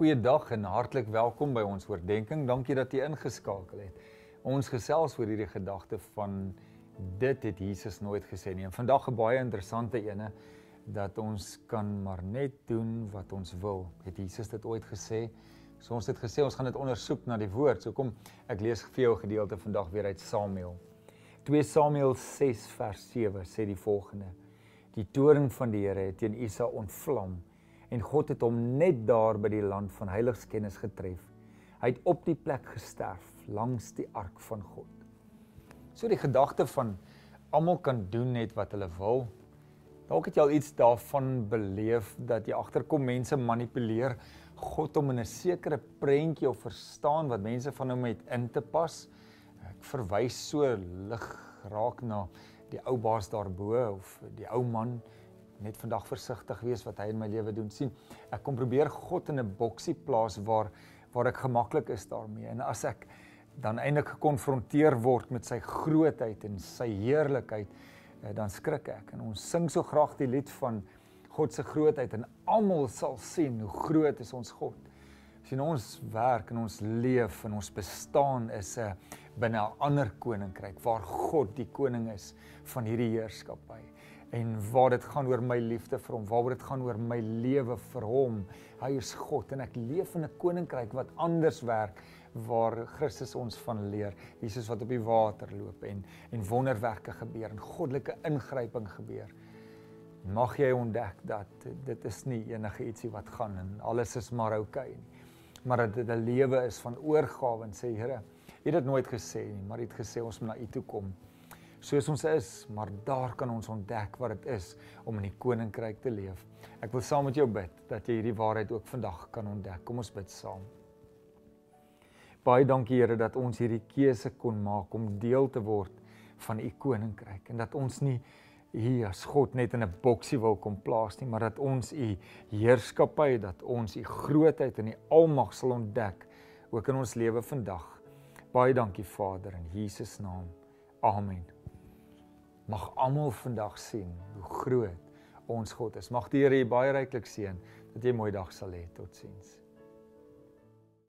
Goeiedag en hartlik welkom by ons oordeenking. Dankie dat jy ingeskakel het. Ons gesels oor hierdie gedagte van dit het Jesus nooit gesê nie. En vandag 'n baie interessante ene dat ons kan maar net doen wat ons wil. Het Jesus dit ooit gesê? So ons het gesê ons gaan dit ondersoek na die woord. So kom ek lees vir jou 'n gedeelte vandag weer uit Samuel. 2 Samuel 6 vers 7 sê die volgende: Die toorn van die Here het teen Isa ontvlam en God het hom net daar by die land van heiligskennis getref. Hy het op die plek gesterf langs die ark van God. So die gedagte van almal kan doen net wat hulle wil. Dalk het jy al iets daarvan beleef dat jy agterkom mense manipuleer God om in 'n sekere prentjie of verstaan wat mense van hom het in te pas. Ek verwys so lig raak na die ou baas daarbo of die ou man. Net vandag versigtig wees wat hy in my lewe doen. Sien, ek kom probeer God in 'n boksie plaas waar ek gemaklik is daarmee. En as ek dan eintlik gekonfronteer word met sy grootheid en sy heerlikheid, dan skrik ek. En ons sing so graag die lied van God se grootheid en almal sal sien hoe groot is ons God. Sien, ons werk en ons leef en ons bestaan is binne 'n ander koninkryk waar God die koning is van hierdie heerskappy. En waar dit gaan oor my liefde vir hom, waar dit gaan oor my lewe vir hom. Hy is God en ek leef in 'n koninkryk wat anders werk, waar Christus ons van leer. Jesus wat op die water loop en wonderwerke gebeur en goddelike ingryping gebeur. Mag jy ontdek dat dit is nie enige ietsie wat gaan en alles is maar oukei nie. Maar dat dit 'n lewe is van oorgawe en sê, Here, U het dit nooit gesê nie, maar U het gesê ons moet na U toe kom. Soos ons is, maar daar kan ons ontdek wat dit is om in die koninkryk te leef. Ek wil saam met jou bid, dat jy hierdie waarheid ook vandag kan ontdek. Kom ons bid saam. Baie dankie Here, dat ons hierdie keuse kon maak om deel te word van U koninkryk. En dat ons nie hier as God net in 'n boksie wil kom plaas nie, maar dat ons U heerskappy, dat ons U grootheid en U almag sal ontdek, ook in ons lewe vandag. Baie dankie Vader, in Jesus naam. Amen. Mag almal vandag sien hoe groot ons God is. Mag die Here jy baie ryklik seën, dat jy 'n mooi dag sal hê. Totsiens.